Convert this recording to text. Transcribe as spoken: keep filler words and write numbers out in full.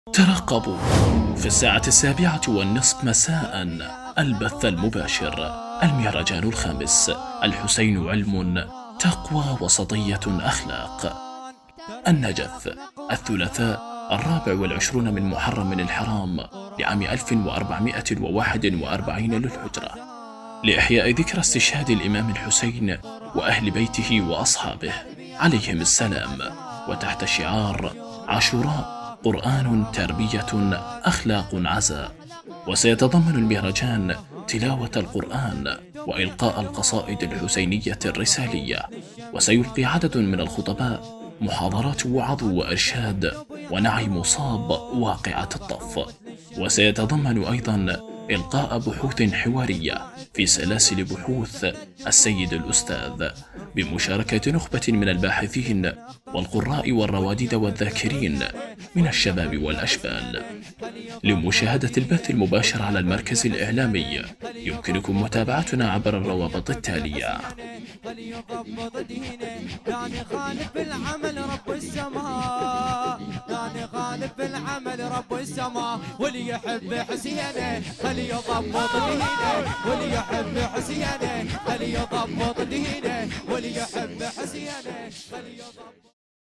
ترقبوا في الساعة السابعة والنصف مساء البث المباشر. المهرجان الخامس، الحسين علم، تقوى وسطية أخلاق. النجف، الثلاثاء الرابع والعشرون من محرم الحرام لعام ألف وأربعمائة وواحد وأربعين للهجرة، لإحياء ذكرى استشهاد الإمام الحسين وأهل بيته وأصحابه عليهم السلام، وتحت شعار عاشوراء قرآن تربية أخلاق عزاء. وسيتضمن المهرجان تلاوة القرآن وإلقاء القصائد الحسينية الرسالية، وسيلقي عدد من الخطباء محاضرات وعظ وإرشاد ونعي مصاب واقعة الطف. وسيتضمن أيضا إلقاء بحوث حوارية في سلاسل بحوث السيد الأستاذ، بمشاركة نخبة من الباحثين والقراء والرواديد والذاكرين من الشباب والأشبال. لمشاهدة البث المباشر على المركز الإعلامي يمكنكم متابعتنا عبر الروابط التالية. فليضبط دينه، لا نخالف العمل رب السماء، لا نخالف العمل رب السماء. واللي يحب حسينه فليضبط دينه، واللي يحب حسينه فليضبط دينه، واللي يحب حسينه فليضبط